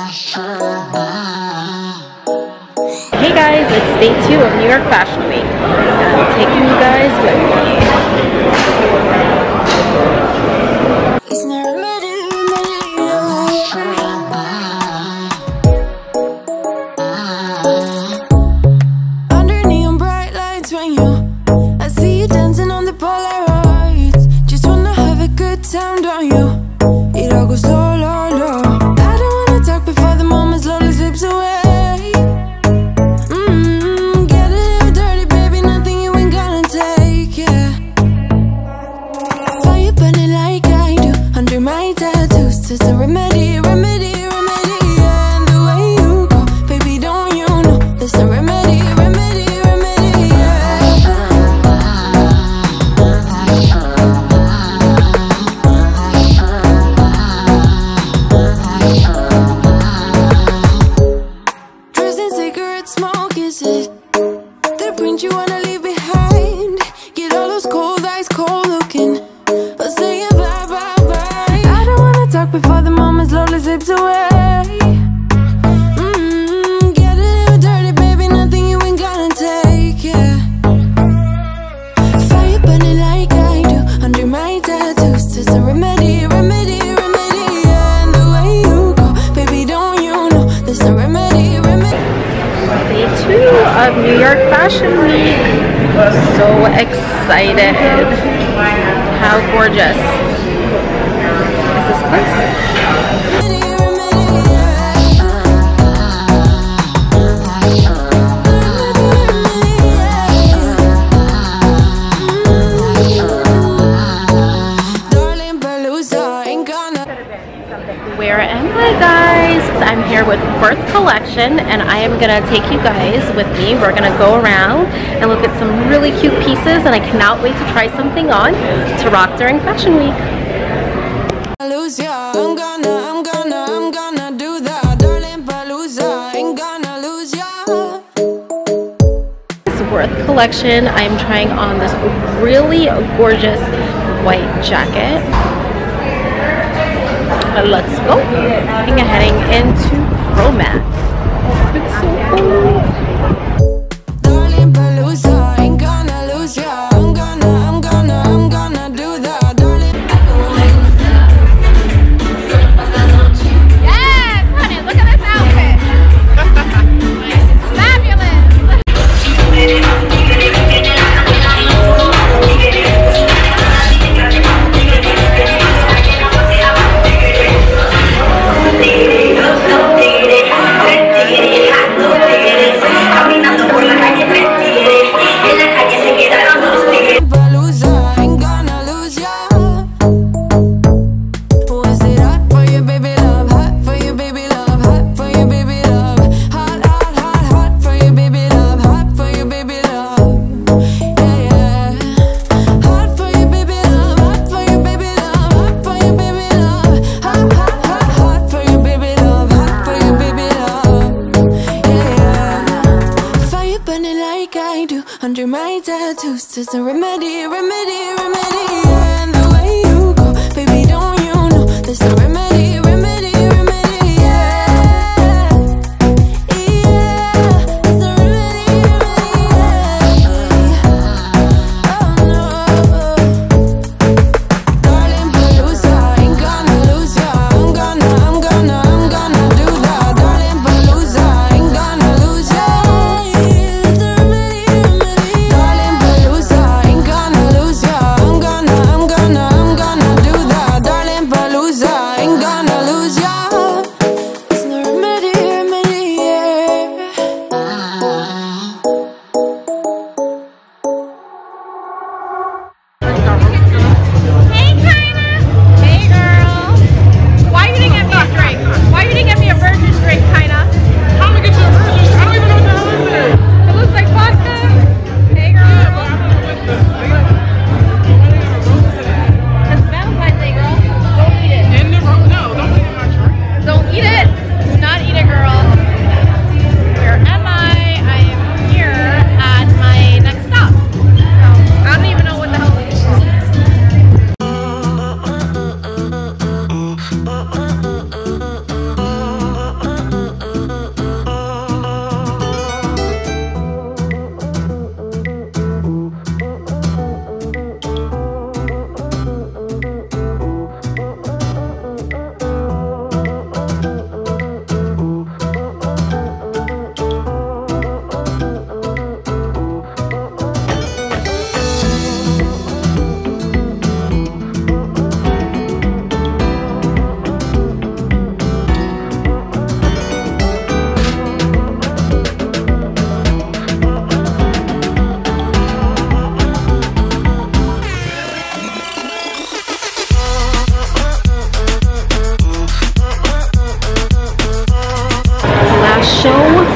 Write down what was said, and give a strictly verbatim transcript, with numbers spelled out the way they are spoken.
Hey guys, it's day two of New York Fashion Week. I'm taking you guys with me. Under neon bright lights when you, I see you dancing on the Polaroids. Just wanna have a good time, don't you? It all goes low, low, low. I don't wanna talk before the moment slowly slips away. It's a remedy, remedy, remedy, and the way you go, baby, don't you know? There's a remedy, remedy, remedy, yeah. Drugs and cigarette smoke, is it the print you wanna leave behind? Get all those cold eyes cold looking, I'll say it bye, bye, bye. I don't wanna talk before the moment slowly slips away. Mm-hmm. Get a little dirty, baby, nothing you ain't gonna take, yeah. Fire burning like I do under my tattoos. There's a remedy, remedy, remedy, yeah. And the way you go, baby, don't you know? There's a remedy, remedy. day two of New York Fashion Week. So excited. How gorgeous is this place? Where am I, guys? I'm here with Birth Collection, and I am gonna take you guys with me. We're gonna go around and look at some really cute pieces, and I cannot wait to try something on to rock during Fashion Week. Lose ya, I'm gonna, I'm gonna, I'm gonna do that, darling Palooza, ain't gonna lose ya. This Birth Collection, I'm trying on this really gorgeous white jacket. Let's go. I think I'm heading into Chromat. It's so cool. Darling Palooza, ain't gonna lose ya. I'm gonna, I'm gonna, I'm gonna do that, darling. Yes, honey, look at this outfit. Fabulous. Under my tattoos, there's a remedy, remedy, remedy, yeah. And the way you go, baby, don't you know? There's a remedy, remedy, remedy, yeah. Yeah, there's a remedy, remedy, yeah. Oh no, darling Palooza, ain't gonna lose ya. I'm gonna, I'm gonna, I'm gonna do that, darling Palooza, ain't gonna lose ya. Yeah, there's a remedy, remedy. Darling Palooza, ain't gonna lose ya. so